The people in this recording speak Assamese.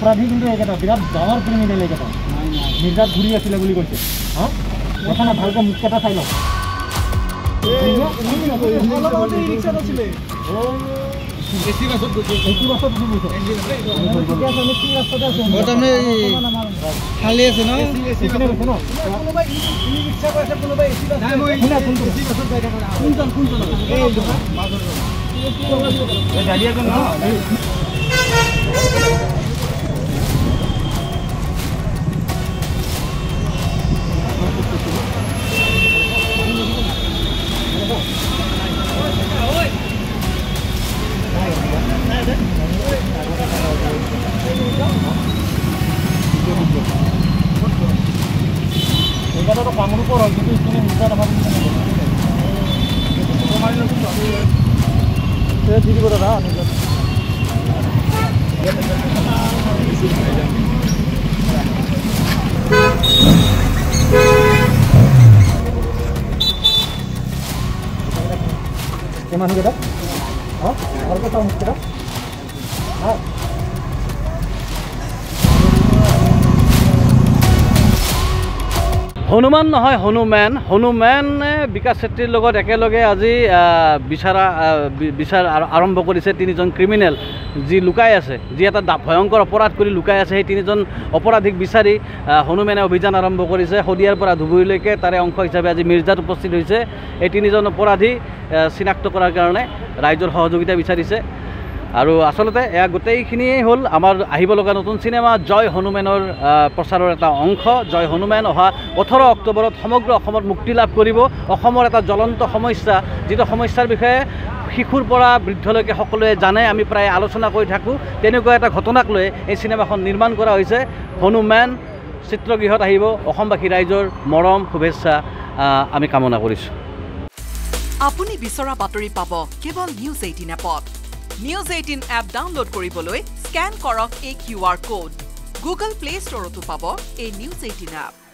অপৰাধী কিন্তু এইকেইটা বিৰাট ডাঙৰ ক্ৰিমিনেল এইকেইটা মিৰ্জাত ঘূৰি আছিলে বুলি কৈছে হা কথা না ভালকৈ মুখকেইটা চাই লওক এসি বাসত গৈছে খালি আছে ন কোনোবাই ই ৰিক্সা কৰিছে কোনোবাই এসি বাস নাই মই এসি বাসত যাই থাকা কোনজন এই মাজৰ এই গাড়ী এখন ন এটা তো কামরূপ হয় কিন্তু এখানে মিটার আমার দিদি করে না মানুষ কেটা হ্যাঁ আর কথা মুখটা হ্যাঁ হনুমান নহয় হনুমানে বিকাশ চেত্ৰীৰ লগত একেলগে আজি বিচাৰ আৰম্ভ কৰিছে তিনিজন ক্ৰিমিনেল যি লুকাই আছে যি এটা ভয়ংকৰ অপৰাধ কৰি লুকাই আছে সেই তিনিজন অপৰাধীক বিচাৰি হনুমানে অভিযান আৰম্ভ কৰিছে শদিয়াৰ পৰা ধুবুৰীলৈকে তাৰে অংশ হিচাপে আজি মিৰ্জাত উপস্থিত হৈছে এই তিনিজন অপৰাধী চিনাক্ত কৰাৰ কাৰণে ৰাইজৰ সহযোগিতা বিচাৰিছে আৰু আসলতে এয়া গোটেইখিনিয়েই হ'ল আমাৰ আহিব লগা নতুন চিনেমা জয় হনুমানৰ প্ৰচাৰৰ এটা অংশ জয় হনুমান অহা 18 অক্টোবৰত সমগ্ৰ অসমত মুক্তি লাভ কৰিব অসমৰ এটা জ্বলন্ত সমস্যা যিটো সমস্যাৰ বিষয়ে শিশুৰ পৰা বৃদ্ধলৈকে সকলোৱে জানে আমি প্ৰায় আলোচনা কৰি থাকোঁ তেনেকুৱা এটা ঘটনাক লৈ এই চিনেমাখন নিৰ্মাণ কৰা হৈছে হনুমান চিত্ৰগৃহত আহিব অসমবাসী ৰাইজৰ মৰম শুভেচ্ছা আমি কামনা কৰিছোঁ আপুনি বিচৰা বাতৰি পাব কেৱল নিউজ 18 এপত News 18 এপ ডাউনলোড কৰিবলৈ স্ক্যান কৰক এই QR code Google Play Store তো পাব এই News 18 এপ